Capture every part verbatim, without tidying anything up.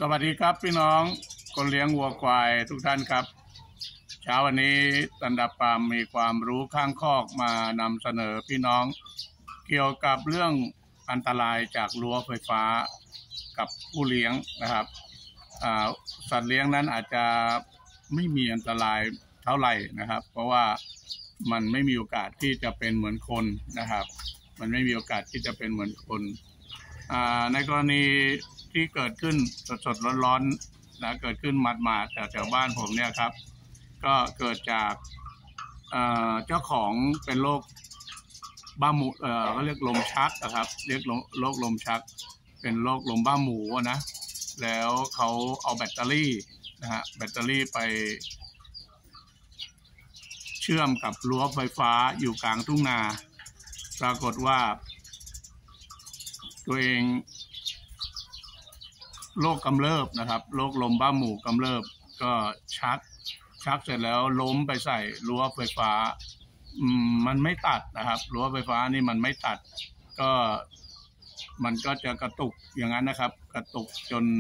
สวัสดีครับพี่น้องคนเลี้ยงวัวควายทุกท่านครับเช้าวันนี้สันดาปามมีความรู้ข้างคอกมานำเสนอพี่น้องเกี่ยวกับเรื่องอันตรายจากรั้วไฟฟ้ากับผู้เลี้ยงนะครับสัตว์เลี้ยงนั้นอาจจะไม่มีอันตรายเท่าไหร่นะครับเพราะว่ามันไม่มีโอกาสที่จะเป็นเหมือนคนนะครับมันไม่มีโอกาสที่จะเป็นเหมือนคนในกรณีที่เกิดขึ้นสดๆร้อนๆนะเกิดขึ้นหมาดๆจากแถวบ้านผมเนี่ยครับก็เกิดจากเจ้าของเป็นโรคบ้าหมูเอ่อเขาเรียกลมชักนะครับเรียกโรคลมชักเป็นโรคลมบ้าหมูนะแล้วเขาเอาแบตเตอรี่นะฮะแบตเตอรี่ไปเชื่อมกับรั้วไฟฟ้าอยู่กลางทุ่งนาปรากฏว่าตัวเองโรคกำเริบนะครับโรคลมบ้าหมูกำเริบก็ชักชักเสร็จแล้วล้มไปใส่รั้วไฟฟ้ามันไม่ตัดนะครับรั้วไฟฟ้านี่มันไม่ตัดก็มันก็จะกระตุกอย่างนั้นนะครับกระตุกจน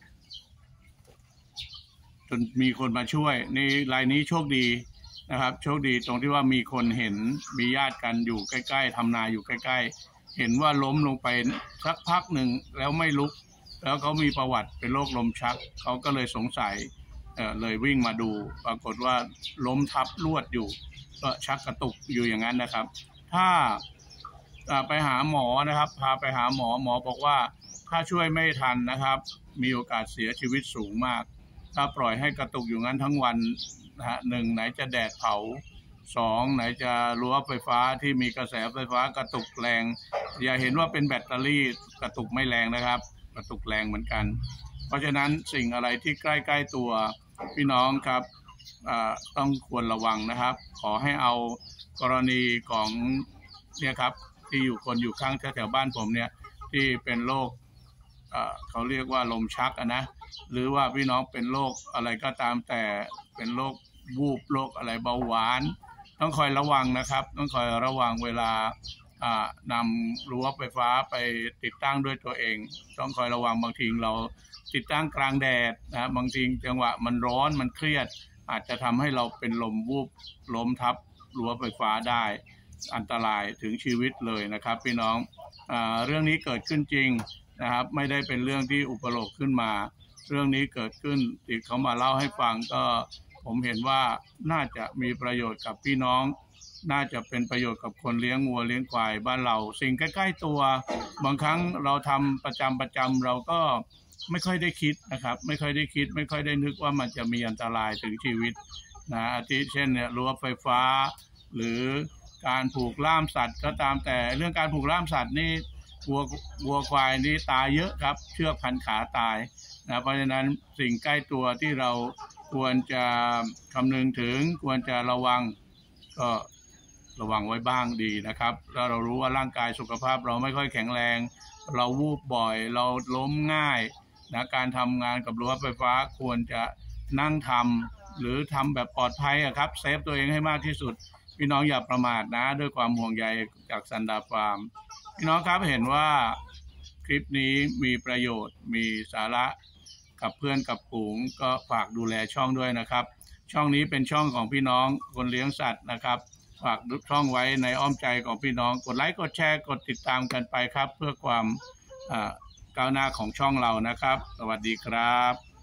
จนมีคนมาช่วยในรายนี้โชคดีนะครับโชคดีตรงที่ว่ามีคนเห็นมีญาติกันอยู่ใกล้ๆทำนาอยู่ใกล้ๆเห็นว่าล้มลงไปสักพักหนึ่งแล้วไม่ลุกแล้วเขามีประวัติเป็นโรคลมชักเขาก็เลยสงสัยเอ่อเลยวิ่งมาดูปรากฏว่าล้มทับลวดอยู่ก็ชักกระตุกอยู่อย่างนั้นนะครับถ้าไปหาหมอนะครับพาไปหาหมอหมอบอกว่าถ้าช่วยไม่ทันนะครับมีโอกาสเสียชีวิตสูงมากถ้าปล่อยให้กระตุกอยู่งั้นทั้งวันนะฮะหนึ่งไหนจะแดดเผาสองไหนจะรั้วไฟฟ้าที่มีกระแสไฟฟ้ากระตุกแรงอย่าเห็นว่าเป็นแบตเตอรี่กระตุกไม่แรงนะครับกระตุกแรงเหมือนกันเพราะฉะนั้นสิ่งอะไรที่ใกล้ๆตัวพี่น้องครับต้องควรระวังนะครับขอให้เอากรณีของเนี่ยครับที่อยู่คนอยู่ข้างแถวบ้านผมเนี่ยที่เป็นโรคเขาเรียกว่าลมชักนะหรือว่าพี่น้องเป็นโรคอะไรก็ตามแต่เป็นโรควูบโรคอะไรเบาหวานต้องคอยระวังนะครับต้องคอยระวังเวลานำรั้วไฟฟ้าไปติดตั้งด้วยตัวเองต้องคอยระวังบางทีเราติดตั้งกลางแดดนะบางทีจังหวะมันร้อนมันเครียดอาจจะทำให้เราเป็นลมวูบล้มทับรั้วไฟฟ้าได้อันตรายถึงชีวิตเลยนะครับพี่น้องอ่าเรื่องนี้เกิดขึ้นจริงนะครับไม่ได้เป็นเรื่องที่อุปโลกขึ้นมาเรื่องนี้เกิดขึ้นที่เขามาเล่าให้ฟังก็ผมเห็นว่าน่าจะมีประโยชน์กับพี่น้องน่าจะเป็นประโยชน์กับคนเลี้ยงวัวเลี้ยงควายบ้านเราสิ่งใกล้ๆตัวบางครั้งเราทำประจำประจำเราก็ไม่ค่อยได้คิดนะครับไม่ค่อยได้คิดไม่ค่อยได้นึกว่ามันจะมีอันตรายถึงชีวิตนะอาทิเช่นเนี่ยรั้วไฟฟ้าหรือการผูกล่ามสัตว์ก็ตามแต่เรื่องการผูกล่ามสัตว์นี่วัววัวควายนี่ตายเยอะครับเชือกพันขาตายนะเพราะฉะนั้นสิ่งใกล้ตัวที่เราควรจะคำนึงถึงควรจะระวังก็ระวังไว้บ้างดีนะครับแล้วเรารู้ว่าร่างกายสุขภาพเราไม่ค่อยแข็งแรงเราวูบบ่อยเราล้มง่ายนะการทำงานกับรั้วไฟฟ้าควรจะนั่งทำหรือทำแบบปลอดภัยครับเซฟตัวเองให้มากที่สุดพี่น้องอย่าประมาทนะด้วยความห่วงใยจากสันดาฟาร์มพี่น้องครับเห็นว่าคลิปนี้มีประโยชน์มีสาระกับเพื่อนกับฝูงก็ฝากดูแลช่องด้วยนะครับช่องนี้เป็นช่องของพี่น้องคนเลี้ยงสัตว์นะครับฝากช่องไว้ในอ้อมใจของพี่น้องกดไลค์กดแชร์กดติดตามกันไปครับเพื่อความก้าวหน้าของช่องเรานะครับสวัสดีครับ